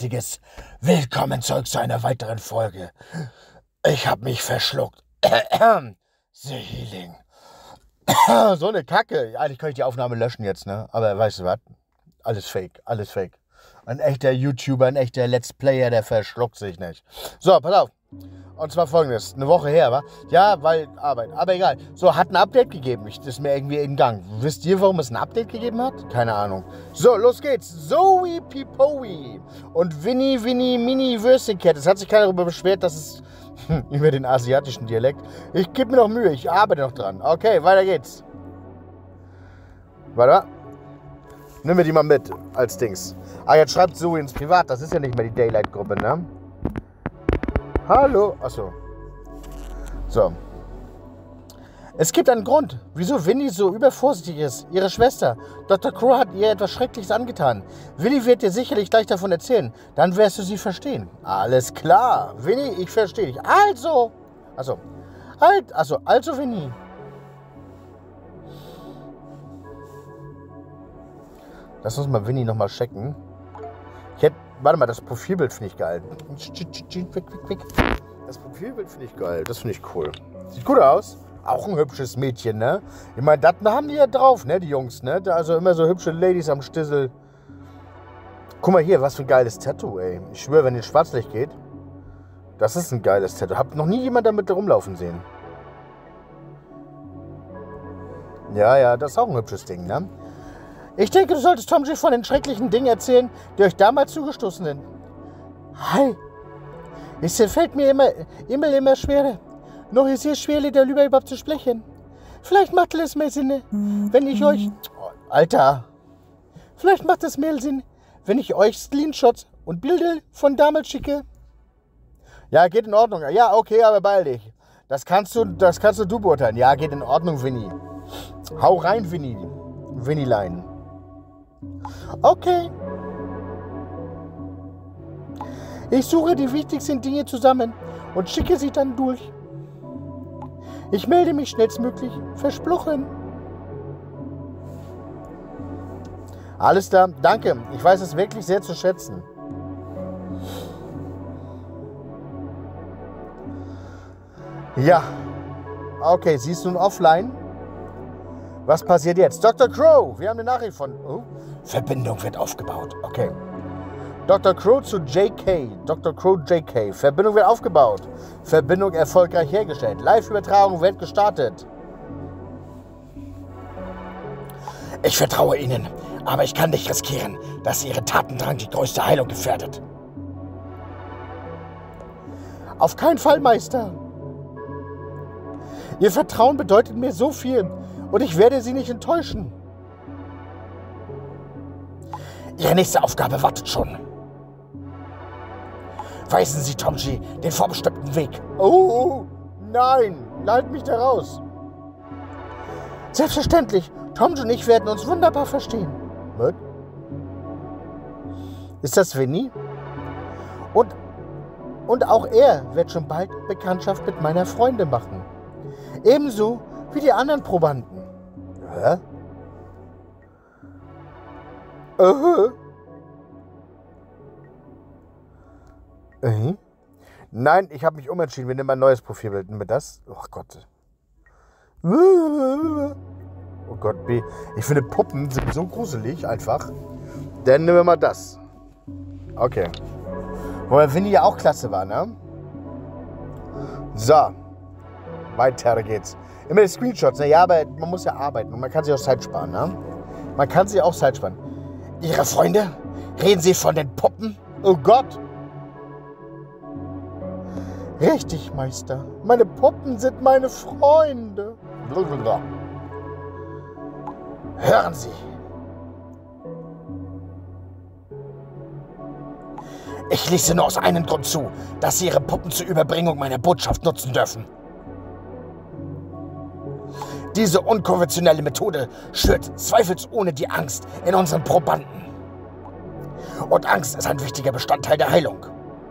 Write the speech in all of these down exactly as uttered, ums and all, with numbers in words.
Lustiges. Willkommen zurück zu einer weiteren Folge. Ich hab mich verschluckt. The Healing. So eine Kacke. Eigentlich könnte ich die Aufnahme löschen jetzt, ne? Aber weißt du was? Alles fake, alles fake. Ein echter YouTuber, ein echter Let's Player, der verschluckt sich nicht. So, pass auf. Und zwar folgendes, eine Woche her, wa? Ja, weil Arbeit, aber egal. So, hat ein Update gegeben, ich, das ist mir irgendwie in Gang. Wisst ihr, warum es ein Update gegeben hat? Keine Ahnung. So, los geht's. Zoe Pipowi und Winnie Winnie Mini Würstchencat. Es hat sich keiner darüber beschwert, dass es hm, über den asiatischen Dialekt. Ich gebe mir noch Mühe, ich arbeite noch dran. Okay, weiter geht's. Warte mal. Nimm mir die mal mit als Dings. Ah, jetzt schreibt Zoe ins Privat, das ist ja nicht mehr die Daylight-Gruppe, ne? Hallo. Achso. So. Es gibt einen Grund, wieso Winnie so übervorsichtig ist. Ihre Schwester, Doktor Crow, hat ihr etwas Schreckliches angetan. Winnie wird dir sicherlich gleich davon erzählen. Dann wirst du sie verstehen. Alles klar. Winnie, ich verstehe dich. Also. Achso. Halt. Achso. Also, Winnie. Lass uns mal Winnie nochmal checken. Ich hätte. Warte mal, das Profilbild finde ich geil. Das Profilbild finde ich geil. Das finde ich cool. Sieht gut aus. Auch ein hübsches Mädchen, ne? Ich meine, das haben die ja drauf, ne? Die Jungs, ne? Also immer so hübsche Ladies am Stissel. Guck mal hier, was für ein geiles Tattoo, ey. Ich schwöre, wenn ins Schwarzlicht geht. Das ist ein geiles Tattoo. Hab noch nie jemand damit rumlaufen sehen. Ja, ja, das ist auch ein hübsches Ding, ne? Ich denke, du solltest Tomji von den schrecklichen Dingen erzählen, die euch damals zugestoßen sind. Hi. Es fällt mir immer, immer, immer schwerer. Noch ist es schwer, darüber überhaupt zu sprechen. Vielleicht macht es mehr Sinn, wenn ich euch... Oh, Alter. Vielleicht macht es mehr Sinn, wenn ich euch Screenshots und Bilder von damals schicke. Ja, geht in Ordnung. Ja, okay, aber beeil dich. Das kannst du, das kannst du, du beurteilen. Ja, geht in Ordnung, Winnie. Hau rein, Winnie. Winnie-Lein. Okay. Ich suche die wichtigsten Dinge zusammen und schicke sie dann durch. Ich melde mich schnellstmöglich. Versprochen. Alles klar. Danke. Ich weiß es wirklich sehr zu schätzen. Ja. Okay, sie ist nun offline. Was passiert jetzt? Doktor Crow, wir haben eine Nachricht von... Oh. Verbindung wird aufgebaut. Okay. Doktor Crow zu J K. Doktor Crow J K. Verbindung wird aufgebaut. Verbindung erfolgreich hergestellt. Live-Übertragung wird gestartet. Ich vertraue Ihnen, aber ich kann nicht riskieren, dass Ihre Tatendrang die größte Heilung gefährdet. Auf keinen Fall, Meister. Ihr Vertrauen bedeutet mir so viel und ich werde Sie nicht enttäuschen. Ihre nächste Aufgabe wartet schon. Weisen Sie Tomji den vorbestimmten Weg. Oh, nein, halt mich da raus. Selbstverständlich, Tomji und ich werden uns wunderbar verstehen. Was? Ist das Winnie? Und, und auch er wird schon bald Bekanntschaft mit meiner Freundin machen. Ebenso wie die anderen Probanden. Hä? Uh-huh. Uh-huh. Nein, ich habe mich umentschieden. Wir nehmen ein neues Profilbild. Nehmen wir das? Oh Gott. Oh Gott, B. Ich finde, Puppen sind so gruselig einfach. Dann nehmen wir mal das. Okay. Wobei Winnie ja auch klasse war, ne? So. Weiter geht's. Immer die Screenshots, ne? Ja, aber man muss ja arbeiten und man kann sich auch Zeit sparen, ne? Man kann sich auch Zeit sparen. Ihre Freunde? Reden Sie von den Puppen? Oh Gott! Richtig, Meister. Meine Puppen sind meine Freunde. Blablabla. Hören Sie. Ich ließe nur aus einem Grund zu, dass Sie Ihre Puppen zur Überbringung meiner Botschaft nutzen dürfen. Diese unkonventionelle Methode schürt zweifelsohne die Angst in unseren Probanden. Und Angst ist ein wichtiger Bestandteil der Heilung.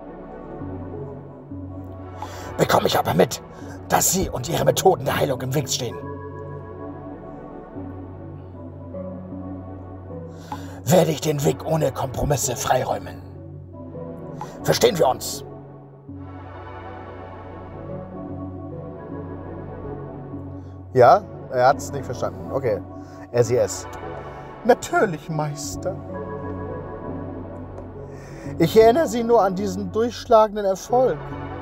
Bekomme ich aber mit, dass Sie und Ihre Methoden der Heilung im Weg stehen. Werde ich den Weg ohne Kompromisse freiräumen. Verstehen wir uns? Ja, er hat es nicht verstanden. Okay. S I S. Natürlich, Meister. Ich erinnere Sie nur an diesen durchschlagenden Erfolg.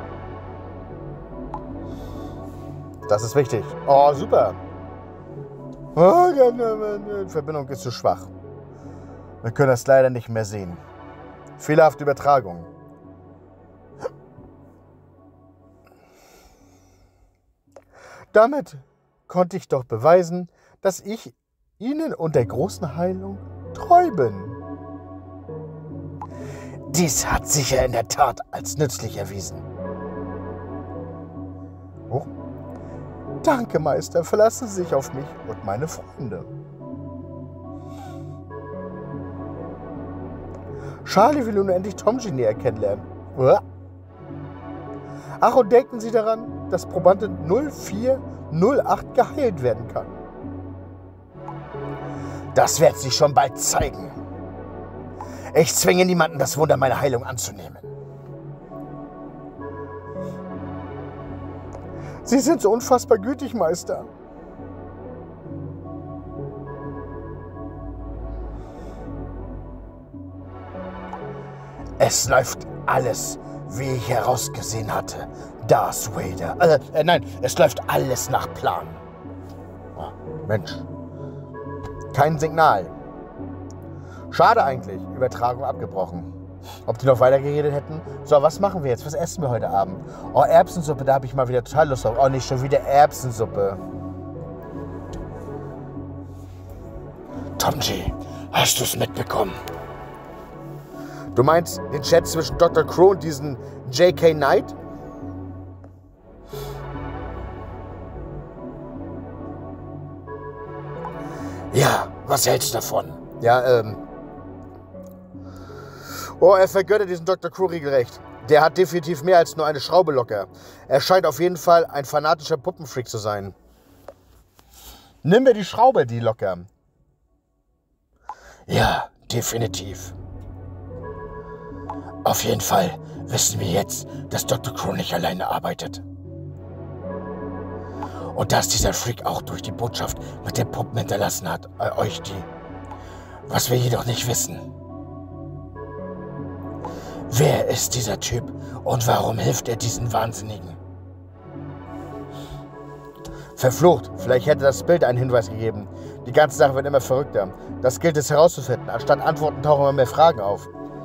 Das ist wichtig. Oh, super. Oh, die Verbindung ist zu schwach. Wir können das leider nicht mehr sehen. Fehlerhafte Übertragung. Damit konnte ich doch beweisen, dass ich Ihnen und der großen Heilung treu bin. Dies hat sich ja in der Tat als nützlich erwiesen. Oh. Danke, Meister. Verlassen Sie sich auf mich und meine Freunde. Charlie will nun endlich Tomji näher kennenlernen. Ach, und denken Sie daran, dass Probande null vier null acht geheilt werden kann. Das wird sich schon bald zeigen. Ich zwinge niemanden, das Wunder meiner Heilung anzunehmen. Sie sind so unfassbar gütig, Meister. Es läuft alles, wie ich herausgesehen hatte. Darth Vader. Äh, äh, nein, es läuft alles nach Plan. Oh, Mensch. Kein Signal. Schade eigentlich. Übertragung abgebrochen. Ob die noch weitergeredet hätten? So, was machen wir jetzt? Was essen wir heute Abend? Oh, Erbsensuppe, da habe ich mal wieder total Lust drauf. Oh, nicht schon wieder Erbsensuppe. Tomji, hast du es mitbekommen? Du meinst den Chat zwischen Doktor Crow und diesen J K Knight? Ja, was hältst du davon? Ja, ähm... Oh, er vergöttert diesen Doktor Crow regelrecht. Der hat definitiv mehr als nur eine Schraube locker. Er scheint auf jeden Fall ein fanatischer Puppenfreak zu sein. Nimm mir die Schraube, die locker. Ja, definitiv. Auf jeden Fall wissen wir jetzt, dass Doktor Crow nicht alleine arbeitet. Und dass dieser Freak auch durch die Botschaft mit den Puppen hinterlassen hat, äh, euch die. Was wir jedoch nicht wissen. Wer ist dieser Typ und warum hilft er diesen Wahnsinnigen? Verflucht, vielleicht hätte das Bild einen Hinweis gegeben. Die ganze Sache wird immer verrückter. Das gilt es herauszufinden. Anstatt Antworten tauchen immer mehr Fragen auf.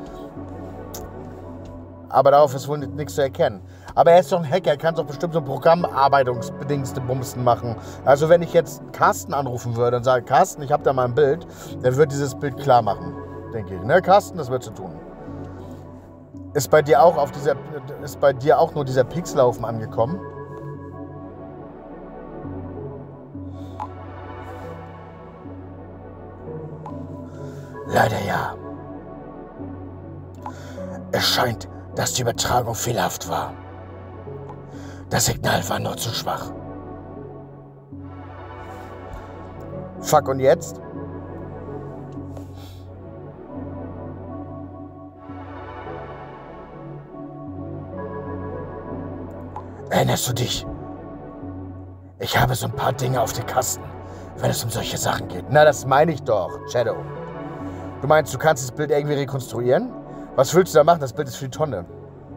Aber darauf ist wohl nichts zu erkennen. Aber er ist doch ein Hacker, er kann doch bestimmt so ein Programmarbeitungsbedingte Bumsen machen. Also wenn ich jetzt Carsten anrufen würde und sage, Carsten, ich habe da mal ein Bild, dann wird dieses Bild klar machen, denke ich. Ne, Carsten, das wird zu tun. Ist bei dir auch auf dieser, ist bei dir auch nur dieser Pixelhaufen angekommen? Leider ja. Es scheint, dass die Übertragung fehlerhaft war. Das Signal war nur zu schwach. Fuck, und jetzt? Erinnerst du dich? Ich habe so ein paar Dinge auf den Kasten, wenn es um solche Sachen geht. Na, das meine ich doch, Shadow. Du meinst, du kannst das Bild irgendwie rekonstruieren? Was willst du da machen? Das Bild ist für die Tonne.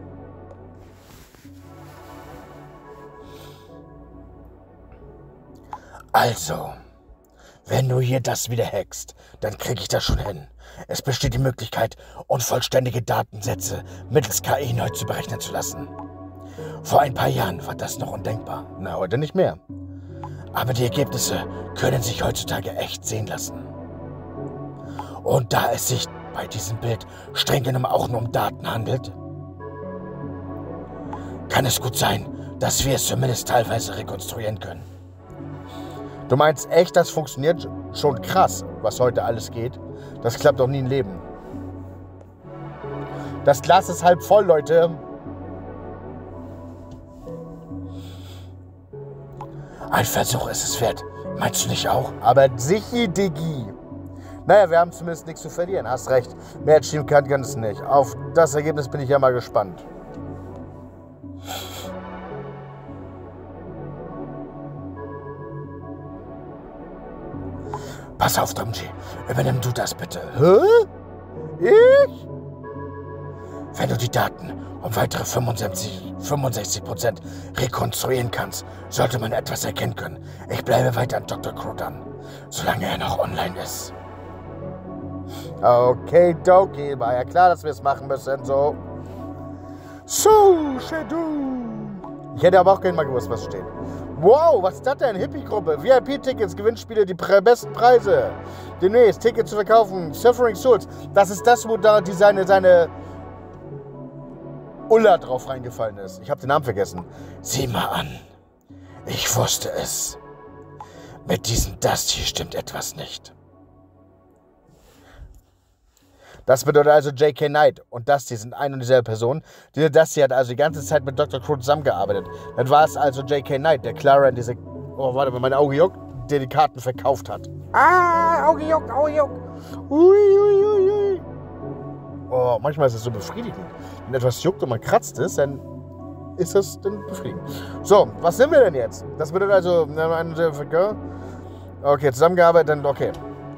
Also, wenn du hier das wieder hackst, dann kriege ich das schon hin. Es besteht die Möglichkeit, unvollständige Datensätze mittels K I neu zu berechnen zu lassen. Vor ein paar Jahren war das noch undenkbar. Na, heute nicht mehr. Aber die Ergebnisse können sich heutzutage echt sehen lassen. Und da es sich bei diesem Bild streng genommen auch nur um Daten handelt, kann es gut sein, dass wir es zumindest teilweise rekonstruieren können. Du meinst echt, das funktioniert schon krass, was heute alles geht? Das klappt doch nie im Leben. Das Glas ist halb voll, Leute. Ein Versuch ist es wert. Meinst du nicht auch? Aber sicher, Diggi. Naja, wir haben zumindest nichts zu verlieren. Hast recht. Mehr schieben kann kann es nicht. Auf das Ergebnis bin ich ja mal gespannt. Pass auf, Domji. Übernimm du das bitte. Hä? Ich? Wenn du die Daten um weitere fünfundsechzig Prozent rekonstruieren kannst, sollte man etwas erkennen können. Ich bleibe weiter an Doktor Crow dran, solange er noch online ist. Okay, Doki. War ja klar, dass wir es machen müssen, so. So, Shadow. Ich hätte aber auch gerne mal gewusst, was steht. Wow, was ist das denn? Hippie-Gruppe. V I P-Tickets, Gewinnspiele, die pre besten Preise. Demnächst Tickets zu verkaufen. Suffering Souls. Das ist das, wo da die seine, seine Ulla drauf reingefallen ist. Ich habe den Namen vergessen. Sieh mal an. Ich wusste es. Mit diesem Dusty stimmt etwas nicht. Das bedeutet also J K. Knight und Dusty sind eine und dieselbe Person. Dieser Dusty hat also die ganze Zeit mit Doktor Crow zusammengearbeitet. Dann war es also J K. Knight, der Clara in diese... Oh, warte mal, mein Auge juckt, der die Karten verkauft hat. Ah, Auge juckt, Auge juckt. Ui, ui, ui, ui. Oh, manchmal ist es so befriedigend. Wenn etwas juckt und man kratzt es, dann ist das dann befriedigend. So, was nehmen wir denn jetzt? Das bedeutet also... Okay, zusammengearbeitet, dann okay.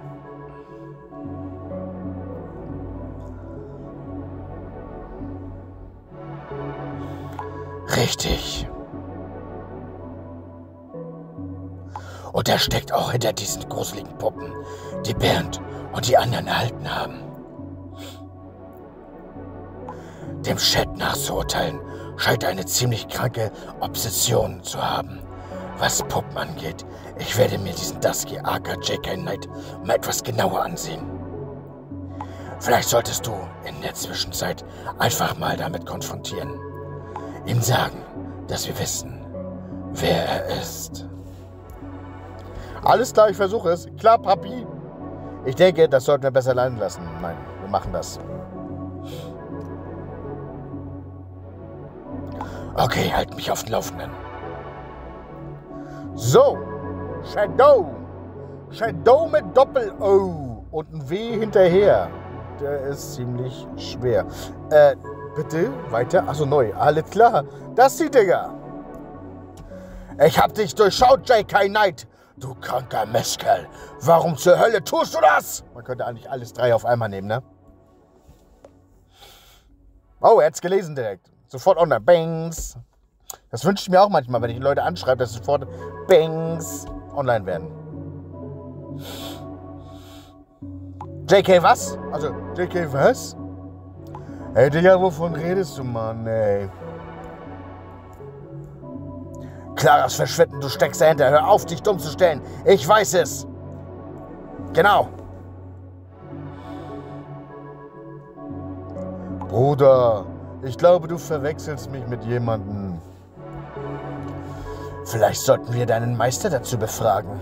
Richtig. Und er steckt auch hinter diesen gruseligen Puppen, die Bernd und die anderen erhalten haben. Dem Chat nachzuurteilen, scheint er eine ziemlich kranke Obsession zu haben. Was Puppen angeht, ich werde mir diesen Dusky aka J K. Knight mal etwas genauer ansehen. Vielleicht solltest du in der Zwischenzeit einfach mal damit konfrontieren. Ihm sagen, dass wir wissen, wer er ist. Alles klar, ich versuche es. Klar, Papi. Ich denke, das sollten wir besser leiden lassen. Nein, wir machen das. Okay, halt mich auf den Laufenden. So, Shadow. Shadow mit Doppel-O und ein W hinterher. Der ist ziemlich schwer. Äh, bitte, weiter. Achso, neu. Alles klar. Das ist die Digga. Ich hab dich durchschaut, J K. Knight. Du kranker Mistkerl. Warum zur Hölle tust du das? Man könnte eigentlich alles drei auf einmal nehmen, ne? Oh, er hat's gelesen direkt. Sofort online. Bangs. Das wünsche ich mir auch manchmal, wenn ich Leute anschreibe, dass sofort Bangs online werden. J K was? Also, J K was? Ey, Digga, wovon redest du, Mann, ey? Klares Verschwinden, du steckst dahinter. Hör auf, dich dumm zu stellen. Ich weiß es. Genau. Bruder, ich glaube, du verwechselst mich mit jemandem. Vielleicht sollten wir deinen Meister dazu befragen.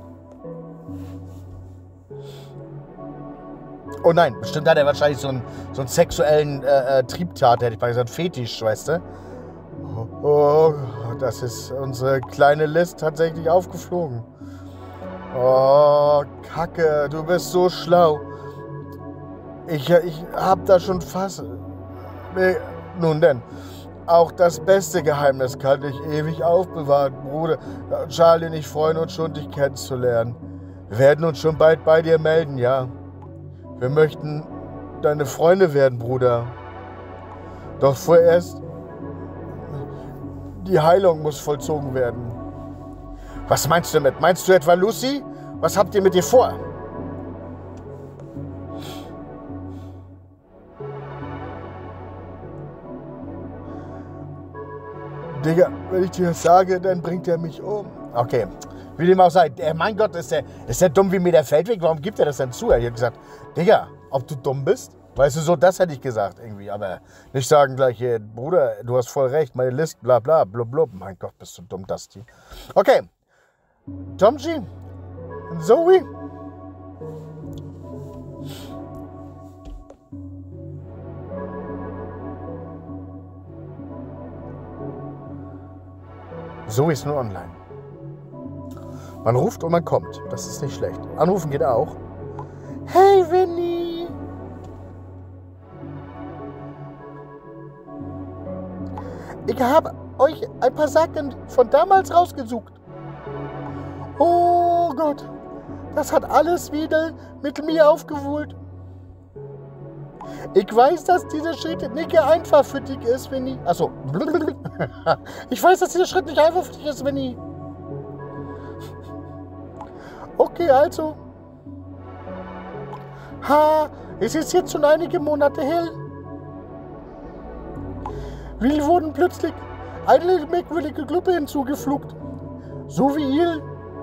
Oh nein, bestimmt hat er wahrscheinlich so einen, so einen sexuellen äh, äh, Triebtat, hätte ich mal gesagt, Fetisch, weißt du? Oh, oh, das ist unsere kleine List tatsächlich aufgeflogen. Oh, Kacke, du bist so schlau. Ich, ich hab da schon fast... Nee, nun denn, auch das beste Geheimnis kann ich ewig aufbewahren, Bruder. Charlie und ich freuen uns schon, dich kennenzulernen. Wir werden uns schon bald bei dir melden, ja? Wir möchten deine Freunde werden, Bruder. Doch vorerst, die Heilung muss vollzogen werden. Was meinst du damit? Meinst du etwa Lucy? Was habt ihr mit ihr vor? Digga, wenn ich dir das sage, dann bringt er mich um. Okay, wie dem auch sei. Der, mein Gott, ist der, ist der dumm wie mir der Feldweg? Warum gibt er das denn zu? Er hat gesagt, Digga, ob du dumm bist? Weißt du, so das hätte ich gesagt irgendwie. Aber nicht sagen gleich, hier, Bruder, du hast voll recht, meine List, bla bla, blub blub. Mein Gott, bist du dumm, Dusty. Okay, Domji und Zoe. Zoe ist nur online. Man ruft und man kommt. Das ist nicht schlecht. Anrufen geht auch. Hey, Winnie. Ich habe euch ein paar Sachen von damals rausgesucht. Oh Gott, das hat alles wieder mit mir aufgewühlt. Ich weiß, dass dieser Schritt nicht einfach für dich ist, Winnie. Achso. Ich weiß, dass dieser Schritt nicht einfach für dich ist, Winnie. Okay, also. Ha, es ist jetzt schon einige Monate her. Wir wurden plötzlich eine merkwürdige Gruppe hinzugefügt. So wie ihr.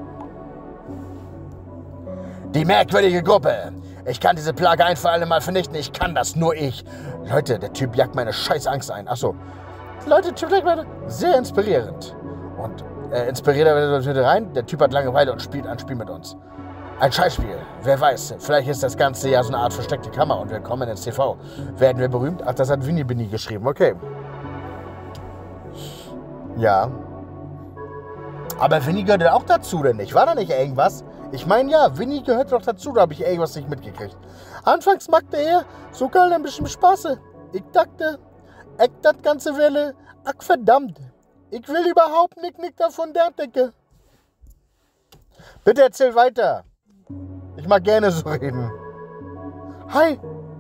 Die merkwürdige Gruppe. Ich kann diese Plage ein für alle Mal vernichten. Ich kann das, nur ich. Leute, der Typ jagt meine scheiß Angst ein. Achso. Leute, Typ jagt meine... Sehr inspirierend. Und äh, inspiriert er wieder rein. Der Typ hat Langeweile und spielt ein Spiel mit uns. Ein Scheißspiel. Wer weiß, vielleicht ist das Ganze ja so eine Art versteckte Kammer und wir kommen ins T V. Werden wir berühmt? Ach, das hat Winnie Binnie geschrieben. Okay. Ja. Aber Winnie gehört ja auch dazu, denn nicht? War da nicht irgendwas? Ich meine, ja, Winnie gehört doch dazu, da habe ich irgendwas nicht mitgekriegt. Anfangs machte er sogar ein bisschen Spaß. Ich dachte, ich das ganze Welle, ach verdammt, ich will überhaupt nicht, nicht davon der Decke. Bitte erzähl weiter. Ich mag gerne so reden. Hi.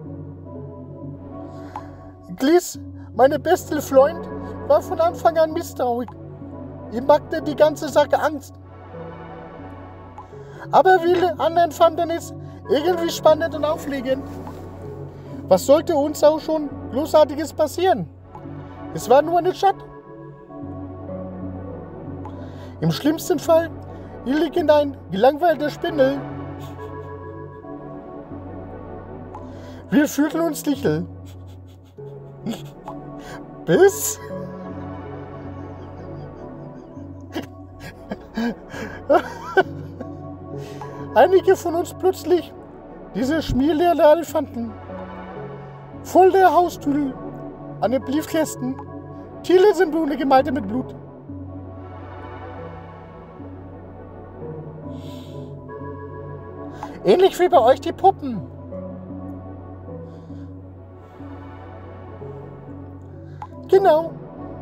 Gliss, meine beste Freund, war von Anfang an misstrauisch. Ihm machte die ganze Sache Angst. Aber viele anderen fanden es irgendwie spannend und aufregend. Was sollte uns auch schon Großartiges passieren? Es war nur eine Stadt. Im schlimmsten Fall irgendein gelangweilter Spindel. Wir fühlten uns sicher. Bis... einige von uns plötzlich diese schmierleere Elefanten voll der Haustür an den Briefkästen. Tiere sind ohne Gemeinde mit Blut. Ähnlich wie bei euch die Puppen. Genau.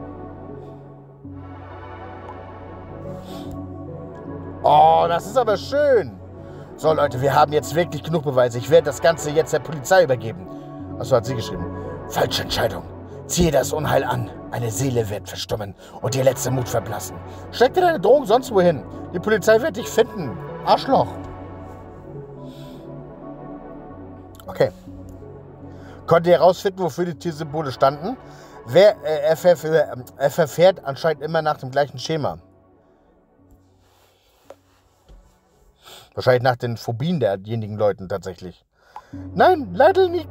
Oh, das ist aber schön. So Leute, wir haben jetzt wirklich genug Beweise. Ich werde das Ganze jetzt der Polizei übergeben. Achso, hat sie geschrieben. Falsche Entscheidung. Ziehe das Unheil an. Eine Seele wird verstummen und ihr letzter Mut verblassen. Steck dir deine Drohung sonst wohin. Die Polizei wird dich finden. Arschloch. Okay. Konnte ihr herausfinden, wofür die Tiersymbole standen? Wer, äh, er, verfährt, er verfährt anscheinend immer nach dem gleichen Schema. Wahrscheinlich nach den Phobien derjenigen Leuten tatsächlich. Nein, leider nicht.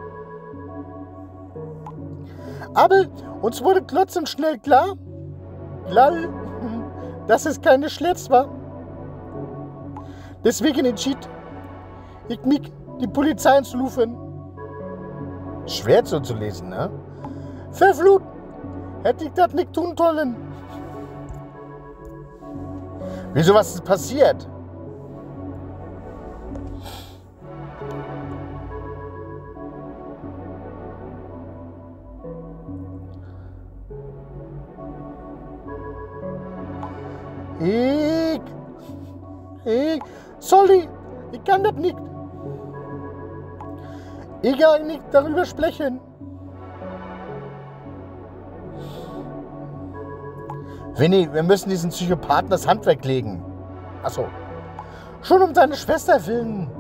Aber uns wurde trotzdem schnell klar, klar, dass es keine Schlitz war. Deswegen entschied ich mich, die Polizei anzurufen. Schwer so zu lesen, ne? Verflucht, hätte ich das nicht tun sollen. Wieso, was ist passiert? Ich, ich, sorry, ich kann das nicht. Ich kann nicht darüber sprechen. Winnie, wir müssen diesen Psychopathen das Handwerk legen. Achso. Schon um seine Schwester willen.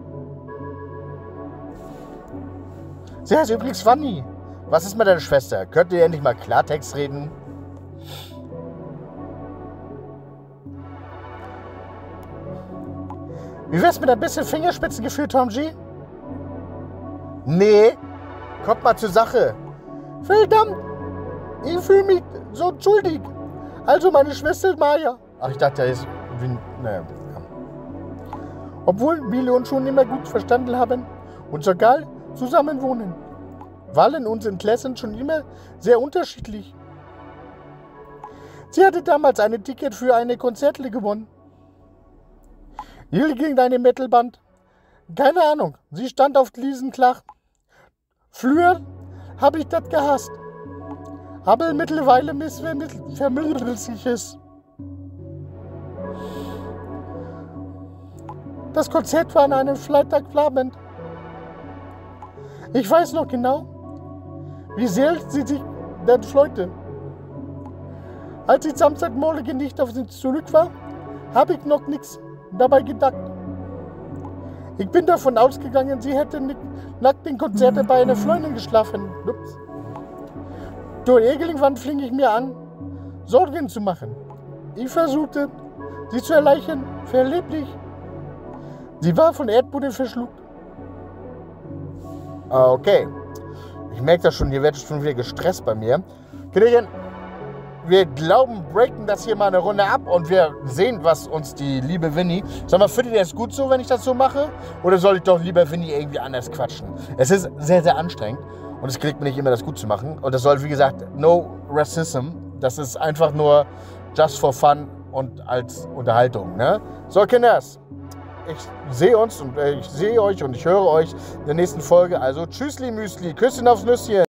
Sie heißt übrigens Fanny. Was ist mit deiner Schwester? Könnt ihr endlich mal Klartext reden? Wie wär's mit ein bisschen Fingerspitzengefühl, Tom G? Nee, kommt mal zur Sache. Verdammt, ich fühle mich so schuldig. Also meine Schwester Maya. Ach, ich dachte, er ist... Naja. Obwohl wir uns schon immer gut verstanden haben und sogar zusammen wohnen, waren unsere Interessen schon immer sehr unterschiedlich. Sie hatte damals ein Ticket für eine Konzerte gewonnen. Irgendeine Metalband, Keine Ahnung. Sie stand auf diesen Klach. Früher habe ich das gehasst. Aber mittlerweile vermittelt sich es. Das Konzert war an einem Freitagabend. Ich weiß noch genau, wie sehr sie sich dann freute. Als ich Samstagmorgen nicht auf sie zurück war, habe ich noch nichts dabei gedacht. Ich bin davon ausgegangen, sie hätte nach dem Konzert bei einer Freundin geschlafen. Ups. Durch irgendwann fing ich mir an, Sorgen zu machen. Ich versuchte, sie zu erleichtern, vergeblich. Sie war von Erdboden verschluckt. Okay. Ich merke das schon, hier wird schon wieder gestresst bei mir. Kinderchen, wir glauben, breaken das hier mal eine Runde ab und wir sehen, was uns die liebe Winnie... Sag mal, findet ihr das gut so, wenn ich das so mache? Oder soll ich doch lieber Winnie irgendwie anders quatschen? Es ist sehr, sehr anstrengend und es gelingt mir nicht immer, das gut zu machen. Und das soll, wie gesagt, no racism. Das ist einfach nur just for fun und als Unterhaltung. Ne? So, Kinders, ich sehe uns und äh, ich sehe euch und ich höre euch in der nächsten Folge. Also, tschüssli, Müsli, Küsschen aufs Nüsschen.